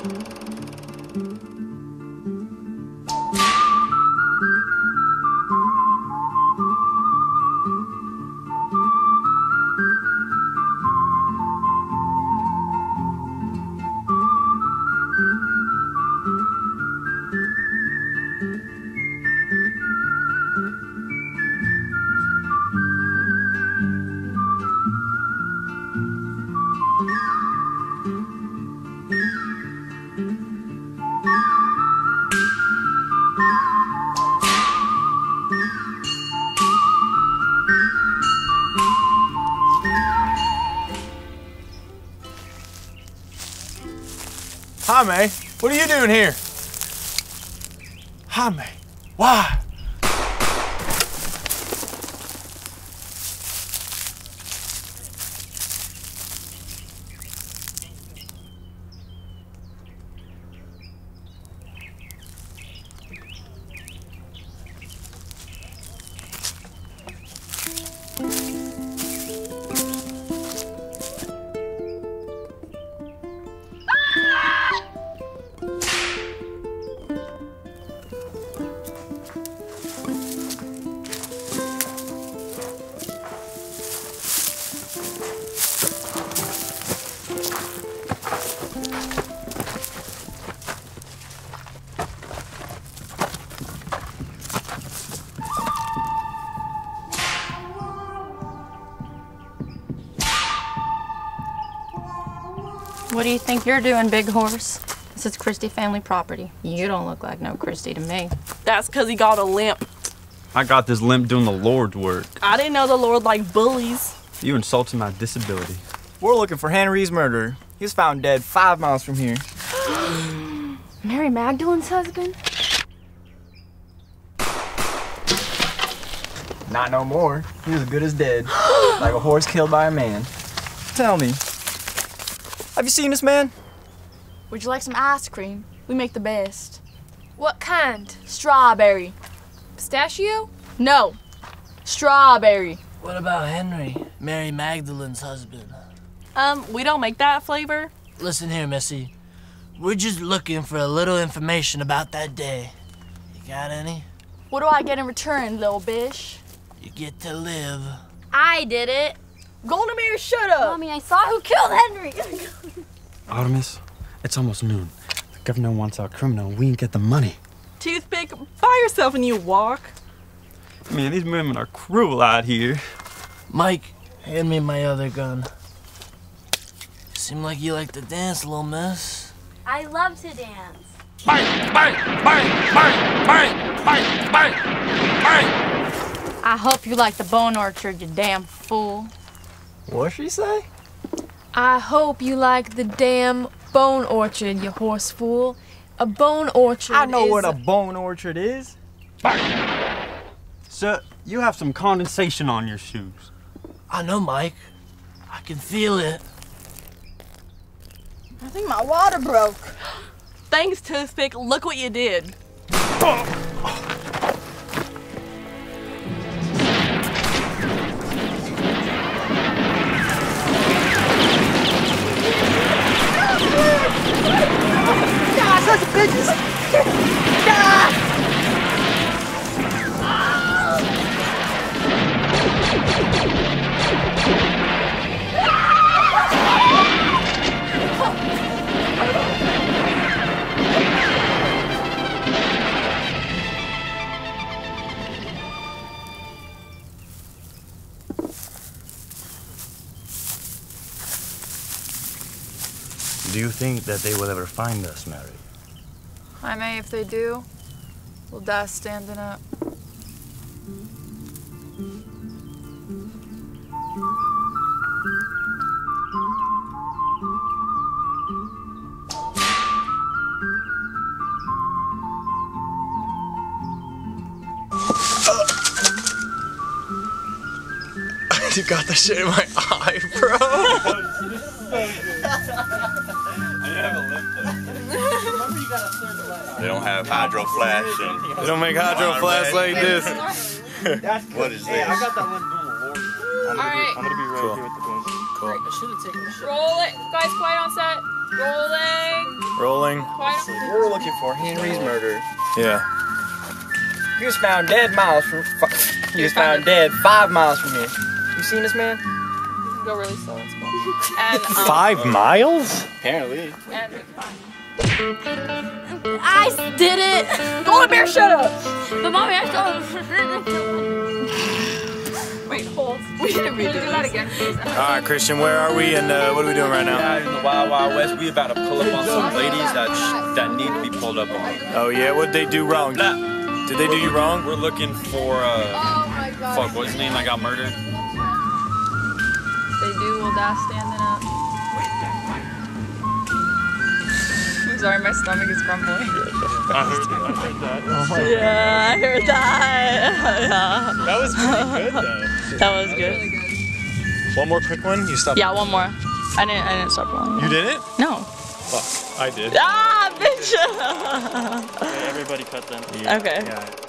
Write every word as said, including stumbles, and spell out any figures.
Hi, May. What are you doing here? Hi, May. Why? What do you think you're doing, big horse? This is Christie family property. You don't look like no Christie to me. That's because he got a limp. I got this limp doing the Lord's work. I didn't know the Lord liked bullies. You insulted my disability. We're looking for Henry's murderer. He was found dead five miles from here. Mary Magdalene's husband? Not no more. He was as good as dead. Like a horse killed by a man. Tell me, have you seen this man? Would you like some ice cream? We make the best. What kind? Strawberry. Pistachio? No. Strawberry. What about Henry, Mary Magdalene's husband? Um, we don't make that flavor. Listen here, Missy. We're just looking for a little information about that day. You got any? What do I get in return, little bish? You get to live. I did it. Golden Mary, shut up! Mommy, I saw who killed Henry. Artemis, it's almost noon. The governor wants our criminal. We ain't get the money. Toothpick, buy yourself a new walk. Man, these women are cruel out here. Mike, hand me my other gun. Seem like you like to dance, little miss. I love to dance. Bang, bang, bang, bang, bang, bang, bang, bang. I hope you like the bone orchard, you damn fool. What'd she say? I hope you like the damn bone orchard, you horse fool. A bone orchard I know is what a bone orchard is. Sir, you have some condensation on your shoes. I know, Mike. I can feel it. I think my water broke. Thanks, Toothpick. Look what you did. Sons of bitches! Do you think that they will ever find us, Mary? I may if they do. We'll die standing up. You got that shit in my eye, bro. They don't have hydro flash. And They don't make hydro flash like this. what is this? Alright. I'm gonna be right here with the boom. Cool. I should have taken a shot. Roll it. Guys, quiet on set. Rolling. Rolling. We're looking for Henry's murderer. Yeah. He was found dead miles from. He was found dead five miles from here. You seen this man? Go really slow. It's cool. And um, Five miles? Apparently. And, I did it! Golden Bear, shut up! But mommy, I still. wait, hold. We didn't redo do that again, please. All right, Christian, where are we and uh, what are we doing right now? Out in the Wild Wild West, we about to pull up on some ladies that sh that need to be pulled up on. Oh yeah, what'd they do wrong? Did they do you wrong? We're looking for, uh, Oh my god. fuck, what's his name that got murdered? They do, we'll die standing up. I'm sorry, my stomach is grumbling. I heard, I heard that. Yeah, I heard that. That was pretty good though. That was good. One more quick one? You stopped? Yeah, one more. I didn't. I didn't stop rolling. You didn't? No. Fuck, I did. Ah, bitch. Everybody cut them. Okay. Yeah.